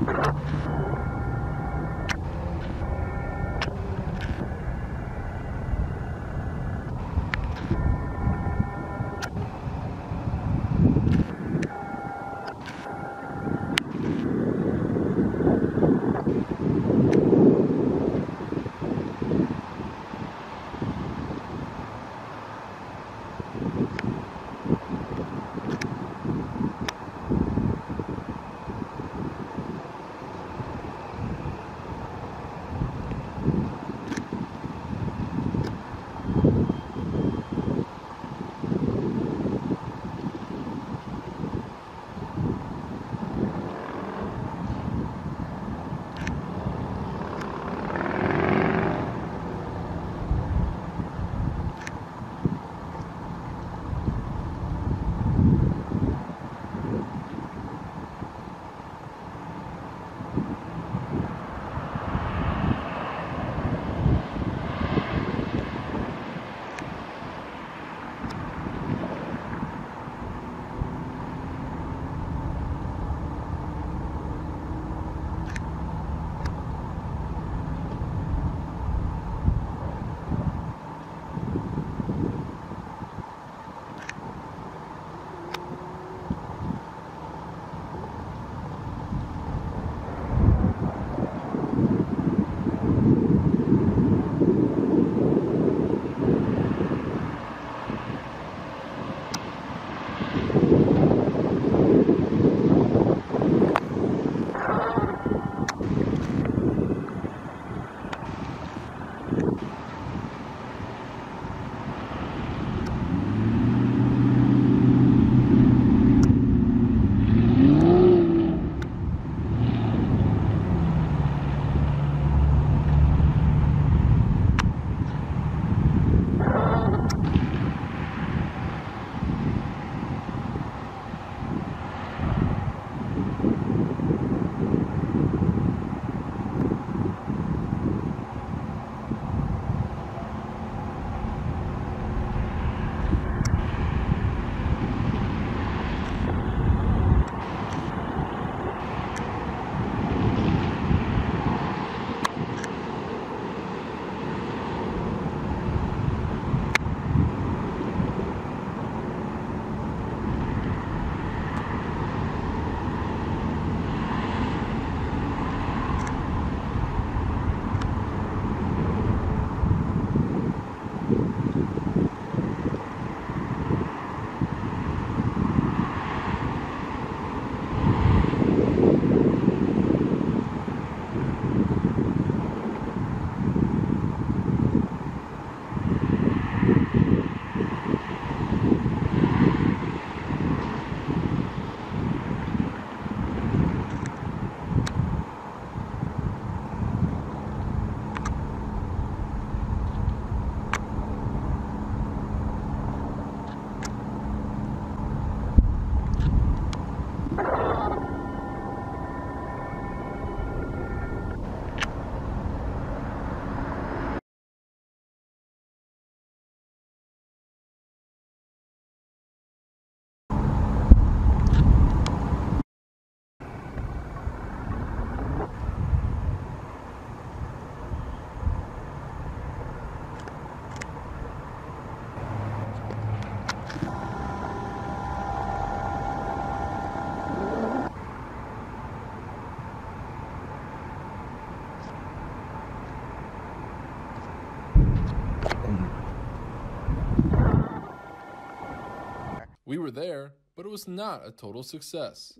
We were there, but it was not a total success.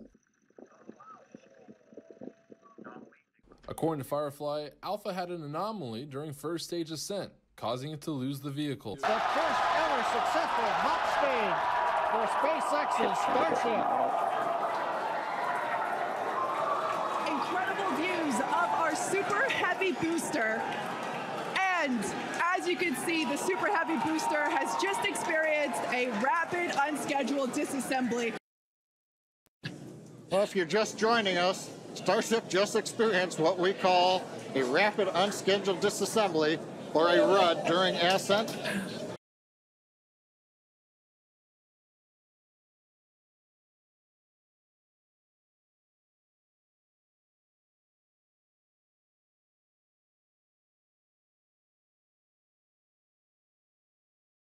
According to Firefly, Alpha had an anomaly during first stage ascent, causing it to lose the vehicle. The first ever successful hop stage for SpaceX's Starship. Incredible views of our Super Heavy booster. And as you can see, the Super Heavy booster has just experienced a rapid unscheduled disassembly. Well, if you're just joining us, Starship just experienced what we call a rapid unscheduled disassembly, or a RUD, during ascent.